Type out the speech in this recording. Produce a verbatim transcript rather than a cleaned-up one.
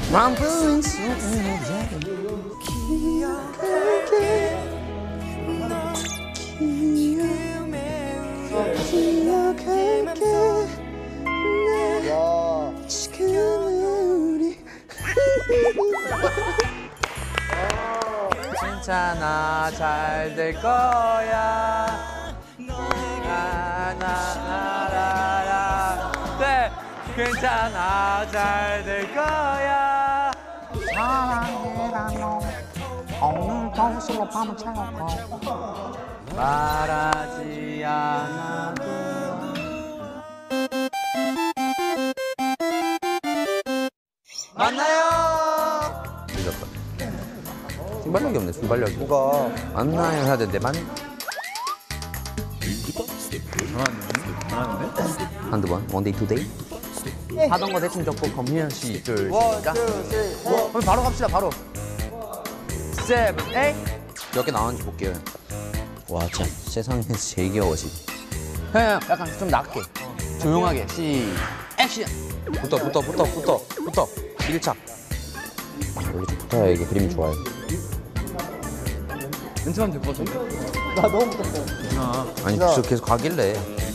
맘뿐인 소리야 기억할게 기억할게 나 지금 우리 괜찮아 잘 될 거야 나나나라라 네 괜찮아 잘 될 거야 사랑해라 너 오늘도 술로 밤을 채우고 말하지 않아도 만나요 늦었다 순발력이 없네 순발력이 뭐가? 만나요 해야 되는데 만 한두 번 원데이 투데이 하던 거 대충 적고 검현 씨둘 시작 그럼 바로 갑시다 바로 세븐 에잇 몇 개 나왔는지 볼게요 와 진짜 세상에서 제일 귀여워 지금 형 약간 좀 낮게 조용하게 시 액션 붙어 붙어 붙어 붙어 붙어 밀착 원래 좀 붙어야 이게 그림이 좋아요 멘트만 될 것 같은데? 나 너무 무섭어. 아니 계속, 계속 가길래